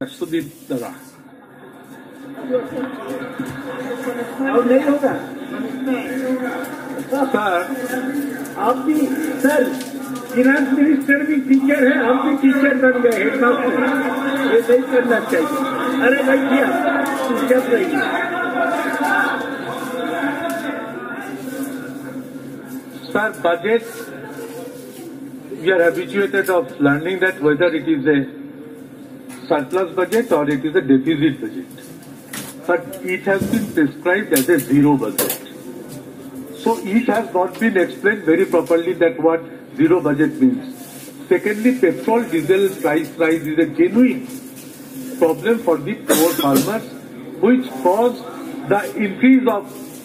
सुदीप दादा और नहीं होगा सर। आप भी सर फिनांस मिनिस्टर भी टीचर है, हम भी टीचर बन गए हैं। ये नहीं करना चाहिए। अरे भाई क्या चुप रहिए। Sir, budget, we are habituated of learning that whether it is a surplus budget or it is a deficit budget. But it has been prescribed as a zero budget. So it has not been explained very properly that what zero budget means. Secondly, petrol diesel price rise is a genuine problem for the poor farmers, which caused the increase of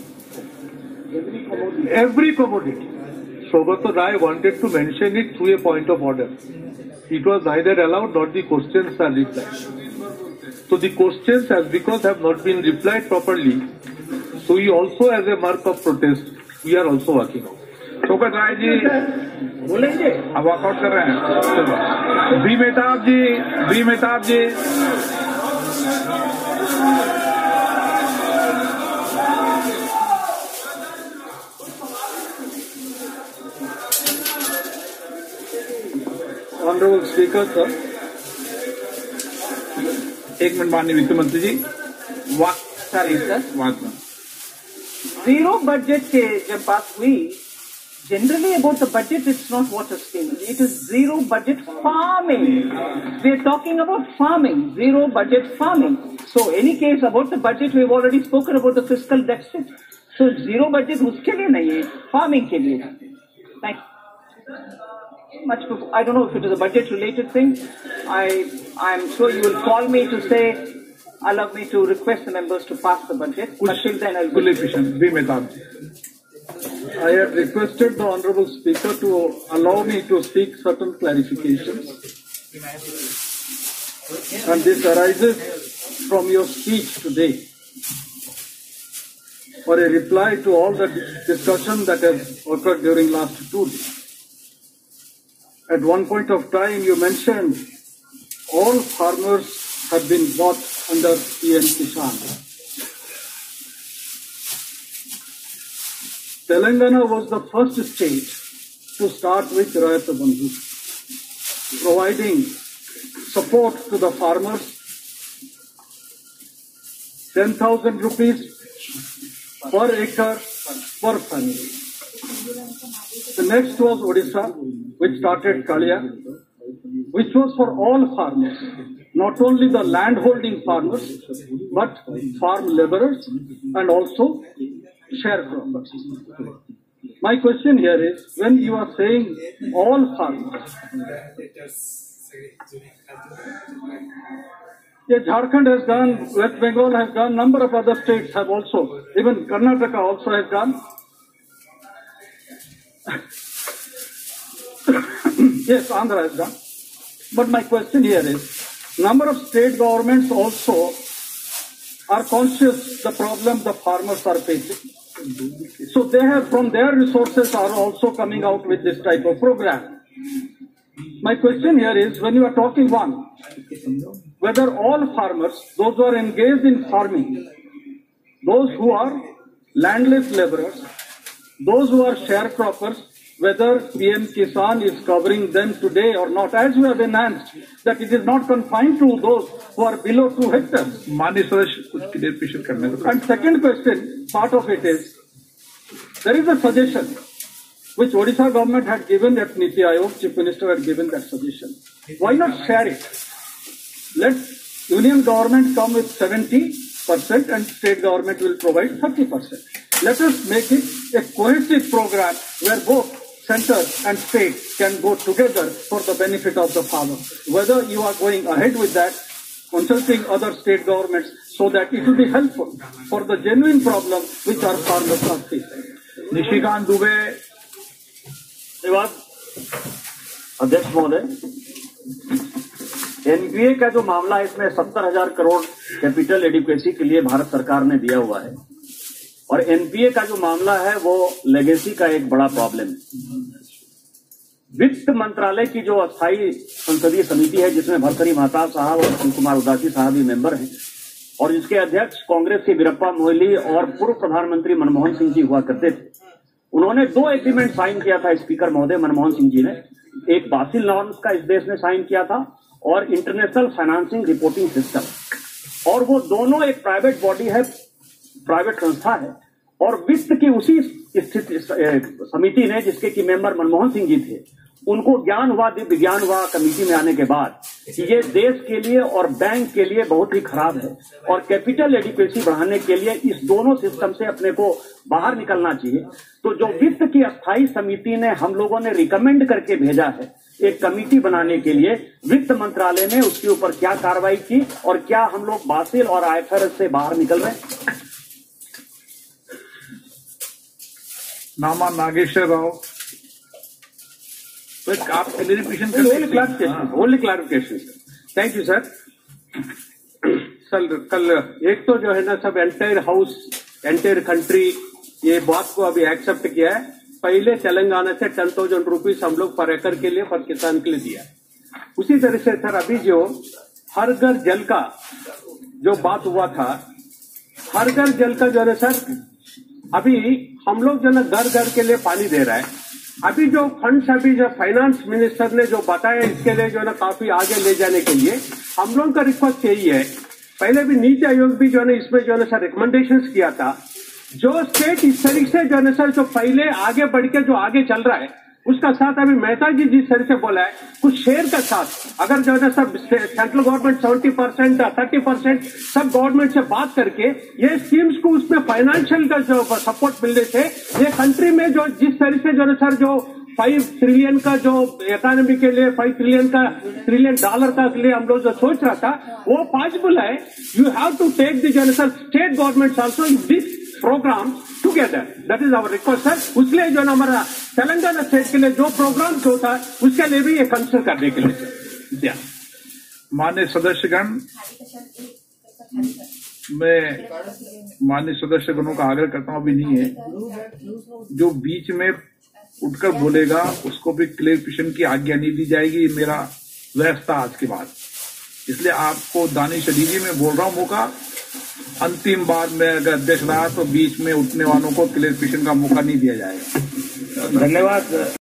every commodity. Saugata Rai wanted to mention it through a point of order. It was neither allowed nor the questions are replied. So the questions, as because have not been replied properly, so we also, as a mark of protest, we are also working out. Shaukat Rai ji बोलेंगे अब walkout कर रहे हैं। B Mahtab ji Honorable Speaker, sir. एक minute माननीय वित्त मंत्री जी zero budget के जब बात हुई, generally about the budget, it's not water scheme. It is zero budget farming. We are talking about farming, zero budget farming. So any case about the budget, we have already spoken about the fiscal deficit. So zero budget उसके लिए नहीं है, farming के लिए। Thank you. Much before, I don't know if it is a budget related thing. I'm sure you will call me to say, allow me to request the members to pass the budget. But till then I'll B Mahtab ji I had requested the Honorable Speaker to allow me to seek certain clarifications. And this arises from your speech today, or a reply to all the discussion that has occurred during last 2 days. At one point of time, you mentioned all farmers have been bought under PM Kisan. Telangana was the first state to start with Rayat Bandhu, providing support to the farmers, 10,000 rupees per acre per family. The next was Odisha, which started Kalia, which was for all farmers, not only the landholding farmers, but farm laborers and also sharecroppers. My question here is, when you are saying all farmers, yeah, Jharkhand has done, West Bengal has done, number of other states have also, even Karnataka also has done. Yes, Andhra has done. But my question here is, number of state governments also are conscious the problem the farmers are facing. So they have, from their resources, are also coming out with this type of program. My question here is, when you are talking whether all farmers, those who are engaged in farming, those who are landless laborers, those who are sharecroppers, whether PM Kisan is covering them today or not, as you have enhanced that it is not confined to those who are below 2 hectares. माननीय सदस्य कुछ क्लियरफिकेशन करने दो। And second question, part of it is, there is a suggestion which Odisha government had given at Niti Aayog, Chief Minister had given that suggestion. Why not share it? Let union government come with 70% and state government will provide 30%. Let us make it a cohesive program where both center and state can go together for the benefit of the farmer. Whether you are going ahead with that, consulting other state governments, so that it will be helpful for the genuine problem which our farmers are facing. Nishikant Dubey अध्यक्ष महोदय, NPA का जो मामला है, इसमें 70,000 crore capital adequacy के लिए भारत सरकार ने दिया हुआ है, और एनपीए का जो मामला है वो लेगेसी का एक बड़ा प्रॉब्लम है। वित्त मंत्रालय की जो अस्थायी संसदीय समिति है, जिसमें भर्तृहरि महताब साहब और शिव कुमार उदासी साहब भी मेंबर हैं, और जिसके अध्यक्ष कांग्रेस के वीरप्पा मोइली और पूर्व प्रधानमंत्री मनमोहन सिंह जी हुआ करते थे, उन्होंने 2 एग्रीमेंट साइन किया था स्पीकर महोदय मनमोहन सिंह जी ने। एक बासिल नॉर्म्स का इस देश ने साइन किया था और इंटरनेशनल फाइनेंसिंग रिपोर्टिंग सिस्टम, और वो दोनों एक प्राइवेट बॉडी है, प्राइवेट संस्था है, और वित्त की उसी स्थिति समिति ने, जिसके की मेंबर मनमोहन सिंह जी थे, उनको ज्ञान हुआ, दिव्य ज्ञान हुआ कमेटी में आने के बाद कि ये देश के लिए और बैंक के लिए बहुत ही खराब है, और कैपिटल एडिक्वेसी बढ़ाने के लिए इस दोनों सिस्टम से अपने को बाहर निकलना चाहिए। तो जो वित्त की अस्थायी समिति ने हम लोगों ने रिकमेंड करके भेजा है एक कमेटी बनाने के लिए, वित्त मंत्रालय ने उसके ऊपर क्या कार्रवाई की और क्या हम लोग बासिल और आईएफआरएस से बाहर निकल रहे हैं? नामा नागेश्वर राव, तो आप clarification only clarification. Thank you sir. Sir कल एक तो जो है ना सब एंटायर हाउस, एंटायर कंट्री ये बात को अभी एक्सेप्ट किया है। पहले तेलंगाना से 10,000 रुपीज हम लोग पर एकड़ के लिए, पर किसान के लिए दिया। उसी तरह से सर अभी जो हर घर जल का जो बात हुआ था, हर घर जल का जो है सर अभी हम लोग जो है घर घर के लिए पानी दे रहा है। अभी जो फंड्स अभी जो फाइनेंस मिनिस्टर ने जो बताया इसके लिए जो है ना काफी आगे ले जाने के लिए हम लोगों का रिक्वेस्ट यही है। पहले भी नीति आयोग भी जो है ना इसमें जो है ना सर रिकमेंडेशंस किया था। जो स्टेट इस तरीके से जो है ना सर जो पहले आगे बढ़ के जो आगे चल रहा है उसका साथ अभी मेहता जी जिस तरह से बोला है कुछ शेयर का साथ अगर जो है ना सब सेंट्रल गवर्नमेंट 70% 30% सब गवर्नमेंट से बात करके ये स्कीम्स को उसमें फाइनेंशियल का जो सपोर्ट मिलने से ये कंट्री में जो जिस तरह से जो है सर जो 5 ट्रिलियन का जो इकोनॉमी के लिए $5 ट्रिलियन का के लिए हम लोग जो सोच रहा था वो पॉसिबल है। You have to take the जो है sir state government also in this program together. That is our request sir. उसके लिए जो है हमारा तेलंगाना स्टेट के लिए जो प्रोग्राम जो था उसके लिए भी ये कंसिडर करने के लिए सर। माननीय सदस्यगण, मैं माननीय सदस्यगणों का आग्रह करता हूं, अभी नहीं है जो बीच में उठकर बोलेगा उसको भी क्लेरिफिकेशन की आज्ञा नहीं दी जाएगी। ये मेरा व्यवस्था आज के बाद, इसलिए आपको दानिश अली जी मैं बोल रहा हूं, मौका अंतिम बार में अगर अध्यक्ष रहा तो बीच में उठने वालों को क्लेरिफिकेशन का मौका नहीं दिया जाएगा। धन्यवाद।